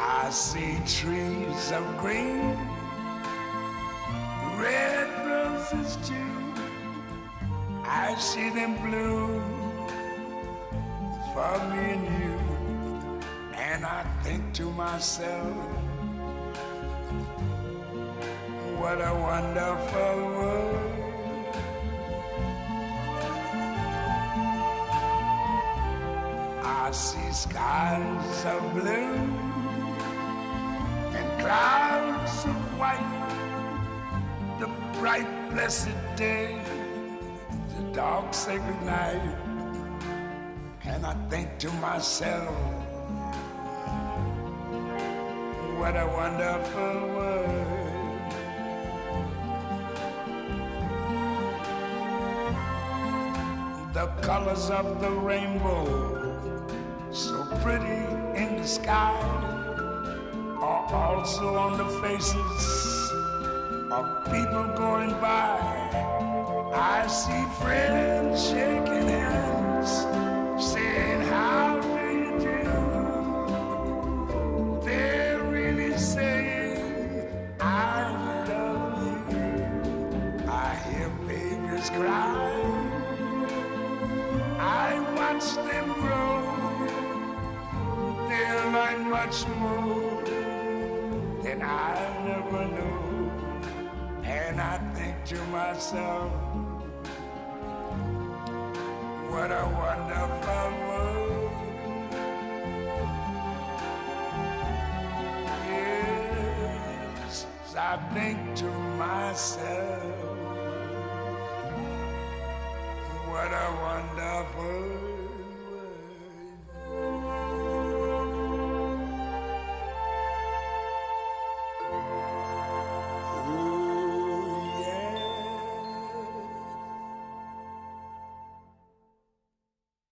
I see trees of green, red roses too. I see them bloom for me and you. And I think to myself, what a wonderful world. I see skies of blue and clouds of white, the bright blessed day, the dark sacred night. And I think to myself, what a wonderful world. The colors of the rainbow, so pretty in the sky, are also on the faces of people going by. I see friends shaking hands, saying, how do you do? They're really saying, I love you. I hear babies cry, I watch them grow. They'll learn much more than I never knew. And I think to myself, what a wonderful world. Yes, I think to myself, what a wonderful